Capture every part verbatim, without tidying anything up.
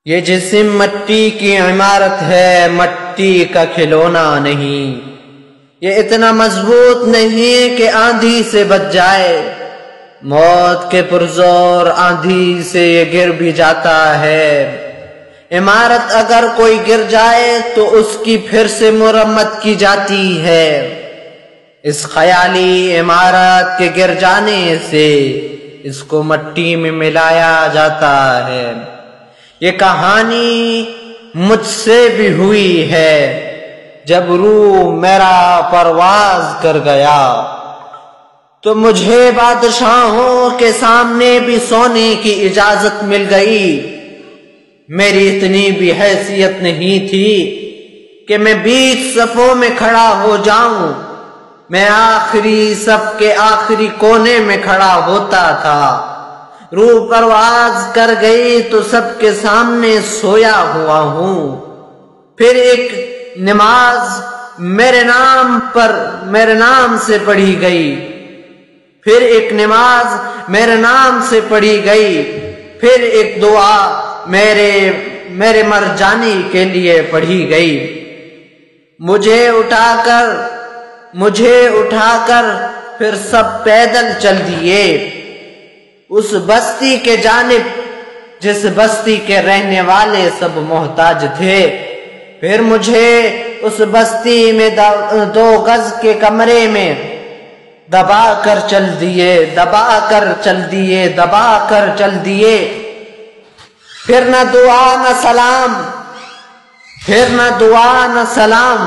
یہ جسم مٹی کی عمارت ہے، مٹی کا کھلونا نہیں۔ یہ اتنا مضبوط نہیں کہ آندھی سے بچ جائے، موت کے پرزور آندھی سے یہ گر بھی جاتا ہے۔ عمارت اگر کوئی گر جائے تو اس کی پھر سے مرمت کی جاتی ہے۔ اس خیالی عمارت کے گر جانے سے اس کو مٹی میں ملایا جاتا ہے۔ یہ کہانی مجھ سے بھی ہوئی ہے، جب روح میرا پرواز کر گیا تو مجھے بادشاہوں کے سامنے بھی سونے کی اجازت مل گئی۔ میری اتنی بھی حیثیت نہیں تھی کہ میں بیچ صفوں میں کھڑا ہو جاؤں، میں آخری صف کے آخری کونے میں کھڑا ہوتا تھا۔ روح پرواز کر گئی تو سب کے سامنے سویا ہوا ہوں۔ پھر ایک نماز میرے نام پر میرے نام سے پڑھی گئی، پھر ایک نماز میرے نام سے پڑھی گئی، پھر ایک دعا میرے میرے مر جانے کے لیے پڑھی گئی۔ مجھے اٹھا کر مجھے اٹھا کر پھر سب پیدل چل دیے اس بستی کے جانب جس بستی کے رہنے والے سب محتاج تھے۔ پھر مجھے اس بستی میں دو گز کے کمرے میں دبا کر چل دیے دبا کر چل دیے دبا کر چل دیے پھر نہ دعا نہ سلام پھر نہ دعا نہ سلام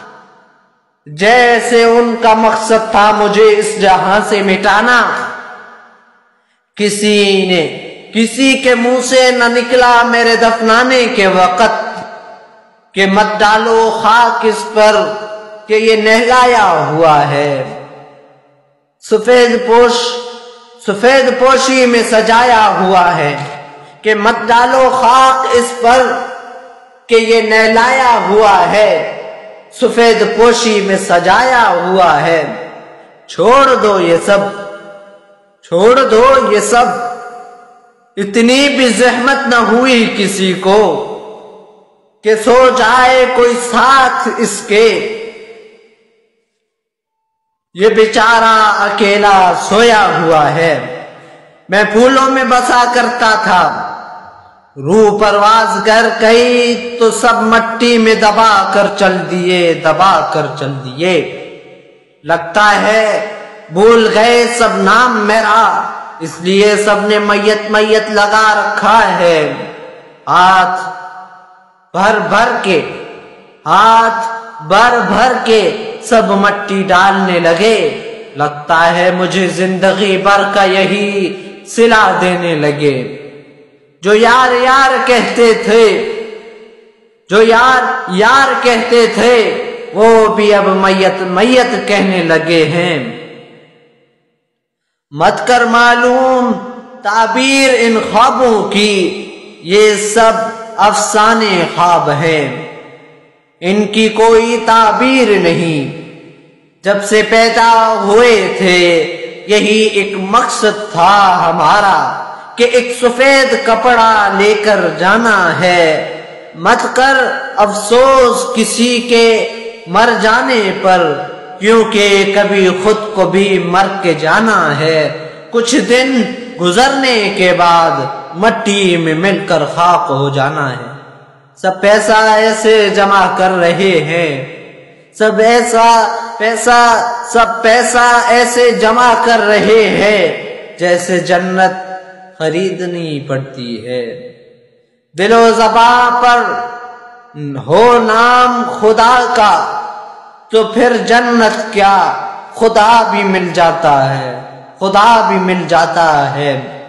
جیسے ان کا مقصد تھا مجھے اس جہاں سے مٹانا۔ کسی نے کسی کے منہ سے نہ نکلا میرے دفنانے کے وقت کہ مت ڈالو خاک اس پر کہ یہ نہلایا ہوا ہے۔ سفید پوش سفید پوشی میں سجایا ہوا ہے کہ مت ڈالو خاک اس پر کہ یہ نہلایا ہوا ہے، سفید پوشی میں سجایا ہوا ہے۔ چھوڑ دو یہ سب چھوڑ دو یہ سب اتنی بھی زحمت نہ ہوئی کسی کو کہ سو جائے کوئی ساتھ اس کے، یہ بیچارہ اکیلا سویا ہوا ہے۔ میں پھولوں میں بسا کرتا تھا، روح پرواز کر گئی تو سب مٹی میں دبا کر چل دیے دبا کر چل دیے۔ لگتا ہے بھول گئے سب نام میرا، اس لیے سب نے میت میت لگا رکھا ہے۔ ہاتھ بھر بھر کے ہاتھ بھر بھر کے سب مٹی ڈالنے لگے۔ لگتا ہے مجھے زندگی بھر کا یہی صلہ دینے لگے۔ جو یار یار کہتے تھے جو یار یار کہتے تھے وہ بھی اب میت میت کہنے لگے ہیں۔ مت کر معلوم تعبیر ان خوابوں کی، یہ سب افسانے خواب ہیں، ان کی کوئی تعبیر نہیں۔ جب سے پیدا ہوئے تھے یہی ایک مقصد تھا ہمارا کہ ایک سفید کپڑا لے کر جانا ہے۔ مت کر افسوس کسی کے مر جانے پر، کیونکہ کبھی خود کو بھی مر کے جانا ہے۔ کچھ دن گزرنے کے بعد مٹی میں مل کر خاک ہو جانا ہے۔ سب پیسہ ایسے جمع کر رہے ہیں سب ایسا پیسہ سب پیسہ ایسے جمع کر رہے ہیں جیسے جنت خریدنی پڑتی ہے۔ دل و زباں پر ہو نام خدا کا تو پھر جنت کیا، خدا بھی مل جاتا ہے خدا بھی مل جاتا ہے۔